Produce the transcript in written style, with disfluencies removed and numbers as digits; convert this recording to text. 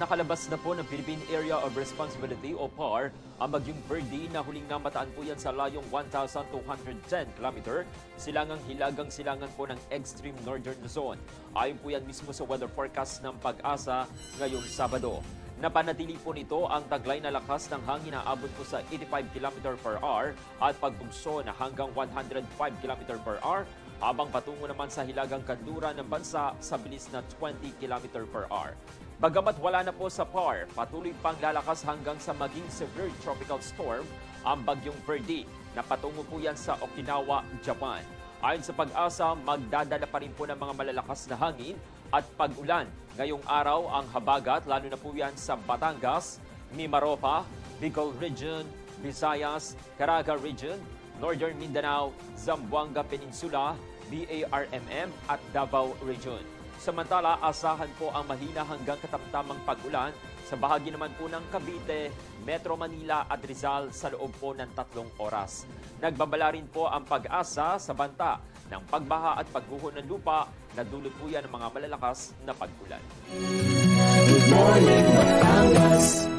Nakalabas na po ng Philippine Area of Responsibility o PAR ang bagyong Verdi na huling namataan po yan sa layong 1,210 km silangang hilagang silangan po ng extreme northern Luzon. Ayon po yan mismo sa weather forecast ng Pag-asa ngayong Sabado. Napanatili po nito ang taglay na lakas ng hangin na abot po sa 85 km per hour at pagbugso na hanggang 105 km per hour habang patungo naman sa hilagang kanluran ng bansa sa bilis na 20 km per hour. Bagamat wala na po sa PAR, patuloy pang lalakas hanggang sa maging severe tropical storm ang bagyong Verdi na patungo po yan sa Okinawa, Japan. Ayon sa Pag-asa, magdadala pa rin po ng mga malalakas na hangin at pag-ulan. Ngayong araw ang habagat, lalo na po yan sa Batangas, Mimaropa, Bicol Region, Visayas, Caraga Region, Northern Mindanao, Zamboanga Peninsula, BARMM at Davao Region. Samantala, asahan po ang mahina hanggang katamtamang pag-ulan sa bahagi naman po ng Cavite, Metro Manila at Rizal sa loob po ng 3 oras. Nagbabala rin po ang Pag-asa sa banta ng pagbaha at pagguho ng lupa na dulot po yan ng mga malalakas na pag-ulan. Good morning, Batangas.